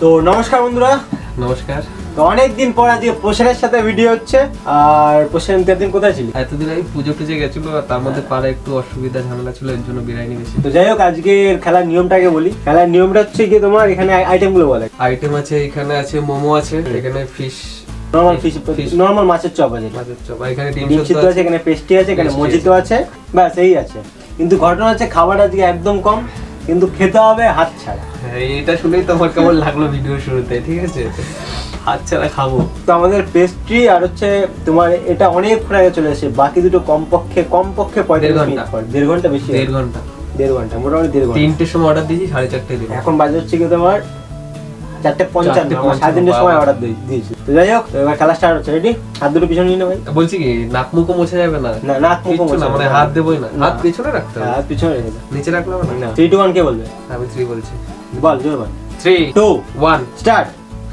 তো নমস্কার বন্ধুরা। নমস্কার। তো অনেকদিন পর আজকে পোষণের সাথে ভিডিও হচ্ছে। আর পোষণ এতদিন কোথায় ছিলি? এতদিন আমি পুজো টুজে গেছিল, তার মধ্যে পাড়ায় একটু অসুবিধা ঝামেলা ছিল, এর জন্য বেরাইনি বেশি। তো যাই হোক, আজকে খেলার নিয়মটাকে বলি। খেলার নিয়মটা হচ্ছে কি, তোমার এখানে আইটেমগুলো বলে। আইটেম আছে, এখানে আছে মোমো আছে, এখানে ফিশ নরমাল মাছের চপ আছে, এখানে ডিম সিদ্ধ আছে, এখানে পেস্ট্রি আছে, এখানে মজিতো আছে, ব্যাস এই আছে। কিন্তু ঘটনা হচ্ছে খাবার আজকে একদম কম, কিন্তু খেতে হবে হাত ছাড়া। এটা শুনেই তোমার কেমন লাগলো ভিডিও শুরুতে, ঠিক আছে? হাত ছাড়া খাবো। তো আমাদের পেস্ট্রি আর হচ্ছে তোমার এটা অনেকক্ষণ আগে চলে এসেছে, বাকি দুটো কমপক্ষে 45 মিনিট পর। 1.5 ঘন্টা বেশি, 1.5 ঘন্টা, 1.5 ঘন্টা মোটামুটি 1.5 ঘন্টা। 3টের সময় অর্ডার দিয়েছি, 4:30 দিন। এখন বাজে হচ্ছে কি তোমার 4:55, আমরা 3:30 সময় অর্ডার দিয়েছি। তো যাই হোক, এবার খেলা স্টার্ট হচ্ছে। রেডি? হাত দুটো পিছনে নিয়ে নে ভাই। বলছি কি, নাক মুখও মোছা যাবে না? না, নাক মুখও মোছা মানে হাত দেবই না, হাত পিছনে রাখতে হবে। হাত পিছনে রেখে দে, নিচে রাখলে হবে না। 3 2 1 কে বলবে? আমি 3 বলছি। বল, জোরে বল। 3 2 1 স্টার্ট।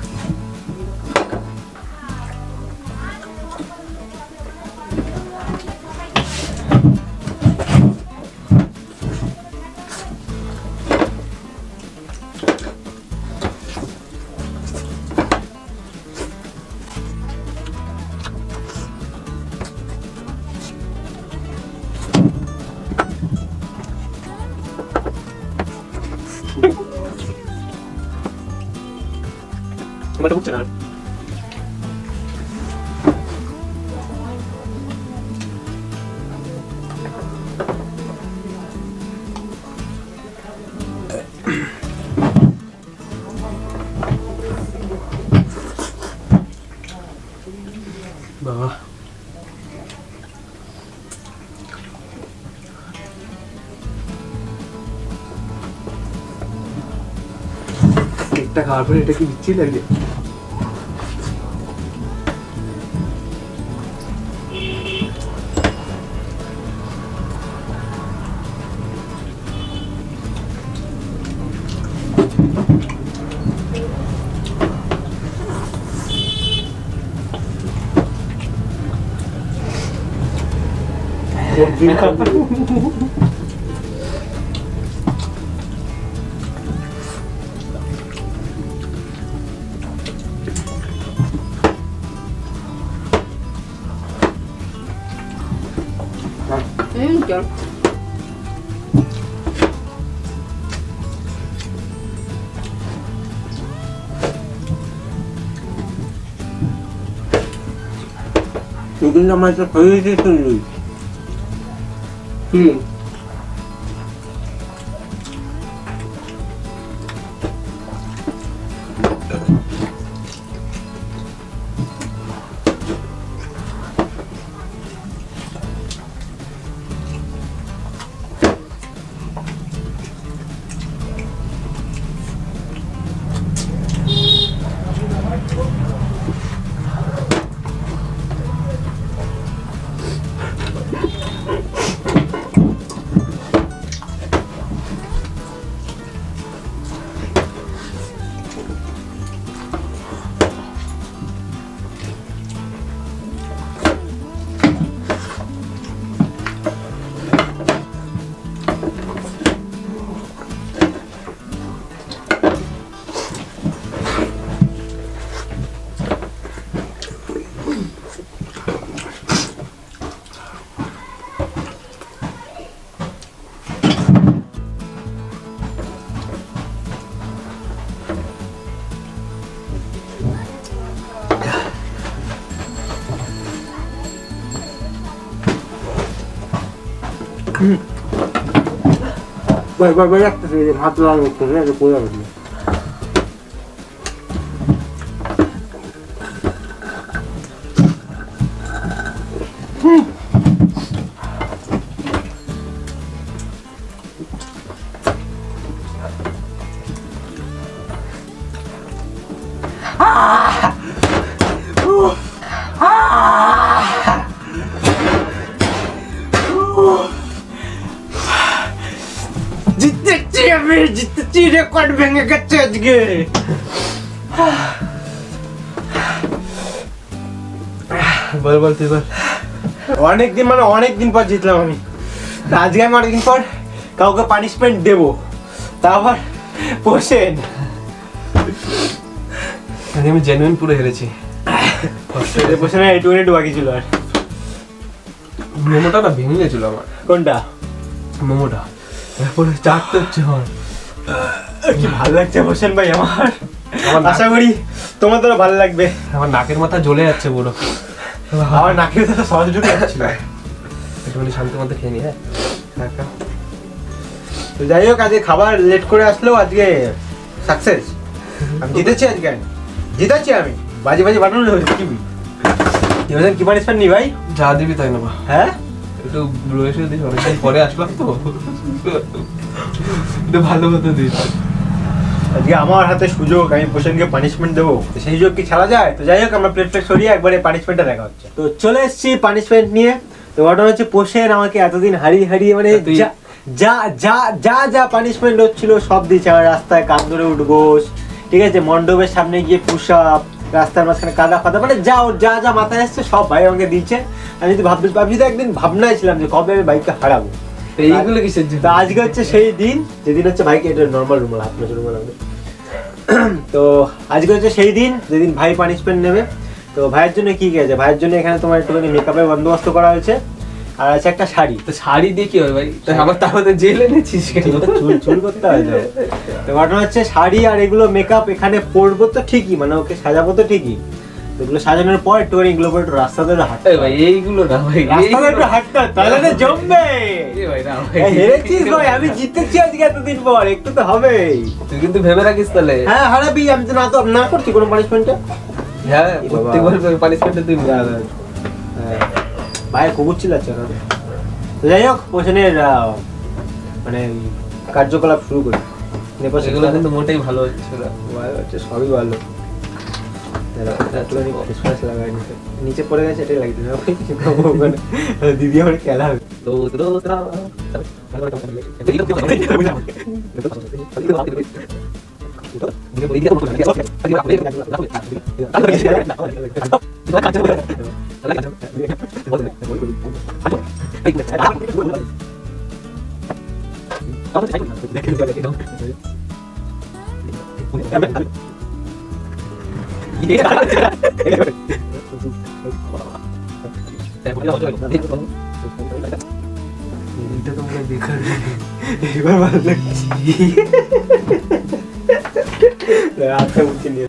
তোমার ঢুকছে না। বাবা, কেকটা খাওয়ার পরে এটা কি বিচ্ছিরি লাগছে? চল। তুই কিন্তু আমার একটা হয়ে গেছে শুনলি কি? ভাই রাখতেছে, হাত লাগানো করতেছে, এটা পড়ে যাবে। জিতেছি, রেকর্ড ভেঙে গেছে আজকে। বল বল তুই বল। অনেকদিন মানে অনেকদিন পর জিতলাম আমি। আজকে আমি অনেকদিন পর কাউকে পানিশমেন্ট দেবো, তা আবার পোষেন। আমি জেনুইন পুরো হেরেছি। পোষণে একটু বাকি ছিল আর মোমোটা না ভেঙে গেছিল আমার। কোনটা? মোমোটা পুরো চাটতে হচ্ছে আমার। কি ভালো লাগছে হোসেন ভাই আমার। আমার আশা করি তোমাদেরও ভালো লাগবে। আমার নাকের মাথা জ্বলে যাচ্ছে পুরো। আমার নাকের তো সহজ ঢুকে যাচ্ছিল। একটুখানি শান্তি মধ্যে খেয়ে নি। হ্যাঁ তো যাই হোক, আজকে খাবার লেট করে আসলেও আজকে সাকসেস। আমি জিতেছি আজকে, জিতেছি আমি। বাজি বাজি বানানো হয়েছে কি হোসেন, কি পানিশমেন্ট নি ভাই? যা দিবি তাই নেবা। হ্যাঁ একটু রয়েছে দিস, অনেকদিন পরে আসলাম তো একটু ভালো মতো দিস। আজকে আমার হাতে সুযোগ, আমি পোষণকে পানিশমেন্ট দেবো, তো সেই সুযোগ কি ছাড়া যায়? তো যাই হোক, আমরা প্লেট সরিয়ে একবারে পানিশমেন্টটা দেখা হচ্ছে। তো চলে এসেছি পানিশমেন্ট নিয়ে। তো ঘটনা হচ্ছে পোষণ আমাকে এতদিন হারিয়ে মানে যা যা যা যা পানিশমেন্ট হচ্ছিল সব দিয়েছে। আমার রাস্তায় কান ধরে উঠবোস, ঠিক আছে, মণ্ডপের সামনে গিয়ে পুশ আপ, রাস্তার মাঝখানে কাদা ফাদা, মানে যা যা মাথায় আসছে সব ভাই আমাকে দিয়েছে। আমি যদি ভাবছি তো একদিন ভাবনাই ছিলাম যে কবে আমি বাইককে হারাবো। এইগুলো কিসের জন্য? তো আজকে হচ্ছে সেই দিন যেদিন হচ্ছে ভাইকে, এটা নর্মাল রুমাল, হাত মোছা রুমাল আমাদের। তো আজকে হচ্ছে সেই দিন যেদিন ভাই পানিশমেন্ট নেবে। তো ভাইয়ের জন্য কি আছে? ভাইয়ের জন্য এখানে তোমার একটুখানি মেকআপের বন্দোবস্ত করা হয়েছে, আর আছে একটা শাড়ি। তো শাড়ি দিয়ে কি হয় ভাই? তো আমার তাহলে জেলে এনেছিস কেন? চুল করতে হয় তো। তো ঘটনা হচ্ছে শাড়ি আর এগুলো মেকআপ এখানে পরবো তো ঠিকই, মানে ওকে সাজাবো তো ঠিকই। এগুলো সাজানোর পর একটু এগুলো করে একটু রাস্তা ধরে হাঁটতে ভাই, এইগুলো না ভাই, রাস্তা ধরে একটু হাঁটতে হয়, তাহলে তো জমবে। ভাই না ভাই, হেরেছিস ভাই, আমি জিতেছি আজকে এতদিন পর, একটু তো হবেই। তুই কিন্তু ভেবে রাখিস তাহলে। হ্যাঁ হারাবি, আমি তো না করছি কোনো পানিশমেন্টে। হ্যাঁ প্রত্যেকবার পানিশমেন্টে তুই ভাই কুকুর চিল্লাচ্ছে না। তো যাই হোক, পোষণের মানে কার্যকলাপ শুরু করি। এগুলো কিন্তু মোটেই ভালো হচ্ছে না। হচ্ছে সবই ভালো। নিচে পড়ে গেছে, এটাই লাগিয়ে দিবে। দিদি আমার খেলা হবে। এবার ভালো লাগছে। আচ্ছা উঠে নিয়ে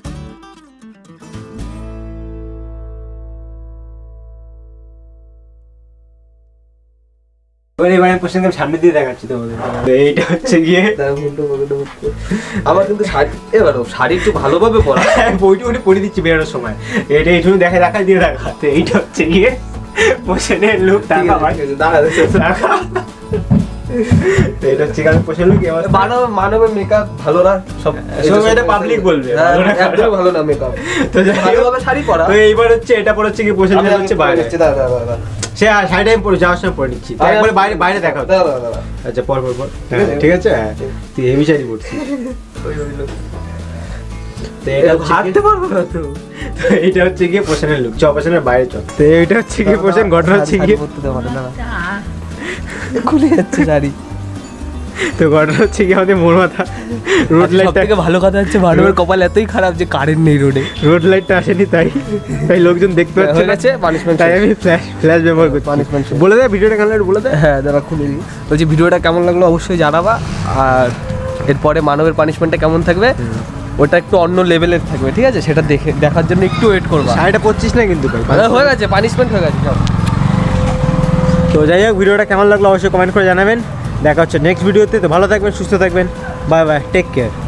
এবারে পোষণকে সামনে দিয়ে দেখাচ্ছি তোমাদের। এইটা হচ্ছে গিয়ে আমার কিন্তু শাড়ি একটু ভালোভাবে পরা, বইটা ওটা পরে দিচ্ছি বেরোনোর সময়। এটা একটু দেখা দিয়ে দেখা। তো এইটা হচ্ছে গিয়ে পোষণের লুক। এটা হচ্ছে পোষণ লুক। মানবের মেকআপ ভালো না, সব এটা পাবলিক বলবে একদম ভালো না মেকআপ। তো ভালোভাবে শাড়ি পরা। তো এইবার হচ্ছে এটা পরে হচ্ছে কি পোষণ হচ্ছে বাইরে। সে শাড়িটা আমি পরে যাওয়ার সময় পরে নিচ্ছি, একবারে বাইরে দেখা। আচ্ছা পর ঠিক আছে। তুই হেভি শাড়ি পরছিস। হাঁটতে পারবো না তো। এইটা হচ্ছে গিয়ে পোষণের লুক। পোষণের বাইরে চল। তো এইটা হচ্ছে গিয়ে পোষণ। ঘটনা হচ্ছে গিয়ে খুলে যাচ্ছে শাড়ি। তো ঘটনা হচ্ছে কি, আমাদের মোর মাথা রোড লাইটটা, থেকে ভালো কথা হচ্ছে মানবের কপাল এতই খারাপ যে কারেন্ট নেই রোডে। রোড লাইটটা আসেনি, তাই লোকজন দেখতে পাচ্ছে না। পানিশমেন্ট, তাই আমি ফ্ল্যাশ ব্যবহার করছি। পানিশমেন্ট বলে দে ভিডিওটা কেমন লাগলো বলে দে। হ্যাঁ দাদা খুলে দিই। বলছি ভিডিওটা কেমন লাগলো অবশ্যই জানাবা। আর এরপরে মানবের পানিশমেন্টটা কেমন থাকবে ওটা একটু অন্য লেভেলের থাকবে, ঠিক আছে? সেটা দেখার জন্য একটু ওয়েট করবা। শাড়িটা পরছিস না কিন্তু হয়ে গেছে, পানিশমেন্ট হয়ে গেছে। তো যাই হোক, ভিডিওটা কেমন লাগলো অবশ্যই কমেন্ট করে জানাবেন। দেখা হচ্ছে নেক্সট ভিডিওতে। তো ভালো থাকবেন, সুস্থ থাকবেন। Bye bye, take care.